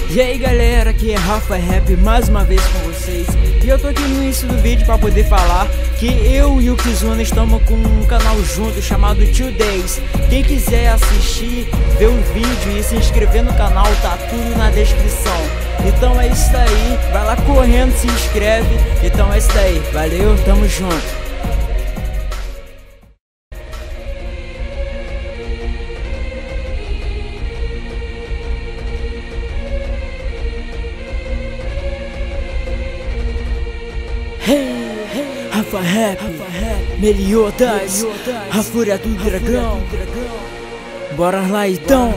E aí galera, aqui é Rafa Rap mais uma vez com vocês. E eu tô aqui no início do vídeo pra poder falar que eu e o Kizuna estamos com um canal junto chamado 2 Days. Quem quiser assistir, ver o vídeo e se inscrever no canal, tá tudo na descrição. Então é isso daí, vai lá correndo, se inscreve. Então é isso daí, valeu, tamo junto. Rafa Rap, Meliodas, a fúria do dragão. Bora lá então.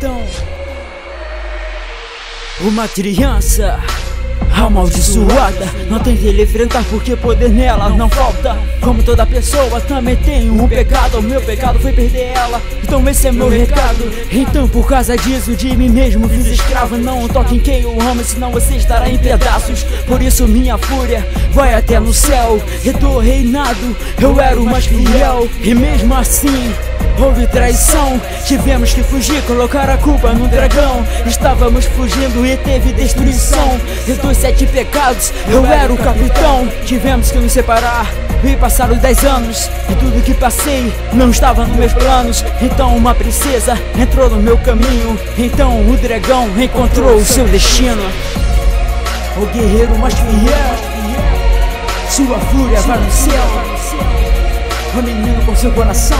Uma criança amaldiçoada, não tente lhe enfrentar porque poder nela não falta. Como toda pessoa também tem um pecado, o meu pecado foi perder ela, então esse é meu recado. Então por causa disso de mim mesmo fiz escravo. Não toque em quem eu amo, senão você estará em pedaços. Por isso minha fúria vai até no céu. Eu tô reinado, eu era o mais fiel. E mesmo assim houve traição, tivemos que fugir, colocar a culpa no dragão. Estávamos fugindo e teve destruição. E dos 7 pecados, eu era o capitão. Tivemos que nos separar e passaram 10 anos. E tudo que passei não estava nos meus planos. Então uma princesa entrou no meu caminho. Então o dragão encontrou o seu destino. O guerreiro mais fiel, sua fúria vai no céu. O menino com seu coração,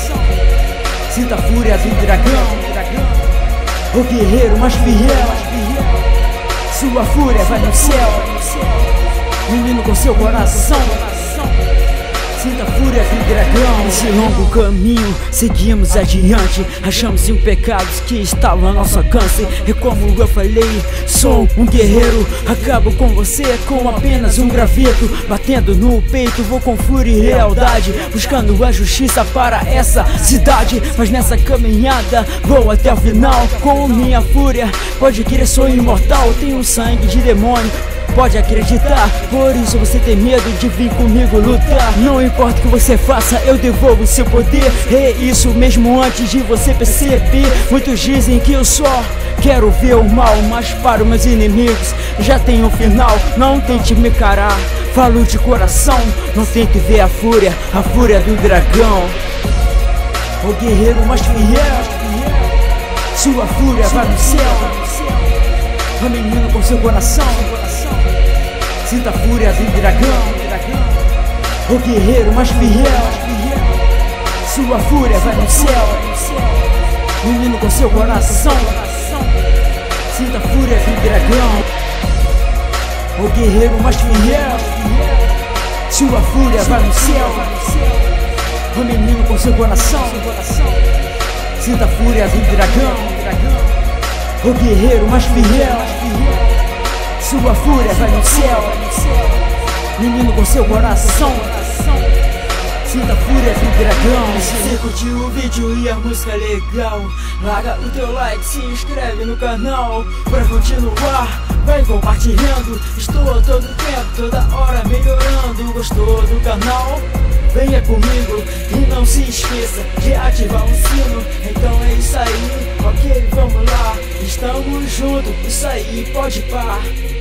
sinta a fúria do dragão. O guerreiro mais fiel, sua fúria vai no céu. Menino com seu coração, sinta a fúria do dragão. Nesse longo caminho seguimos adiante, achamos 5 pecados que estavam ao nosso alcance. E como eu falei, sou um guerreiro, acabo com você com apenas um graveto. Batendo no peito, vou com fúria e lealdade, buscando a justiça para essa cidade. Mas nessa caminhada vou até o final com minha fúria. Pode crer, sou imortal, tenho sangue de demônio, pode acreditar, por isso você tem medo de vir comigo lutar. Não importa o que você faça, eu devolvo seu poder. É isso mesmo antes de você perceber. Muitos dizem que eu só quero ver o mal, mas para os meus inimigos já tem um final. Não tente me encarar, falo de coração. Não tente ver a fúria do dragão. O guerreiro mais fiel, sua fúria vai no céu. O menino com seu coração, sinta a fúria do dragão. O guerreiro mais fiel, sua fúria vai no céu. Menino com seu coração, sinta a fúria do dragão. O guerreiro mais fiel, sua fúria vai no céu. O menino com seu coração, sinta a fúria do dragão. O guerreiro mais fiel, sua fúria vai no céu. Menino com seu coração, sinta a fúria do dragão. Se você curtiu o vídeo e a música é legal, larga o teu like, se inscreve no canal. Pra continuar, vai compartilhando. Estou todo tempo, toda hora melhorando. Gostou do canal? Venha comigo e não se esqueça de ativar o sino. Então é isso aí, ok, vamos lá. Estamos juntos, isso aí, pode pá.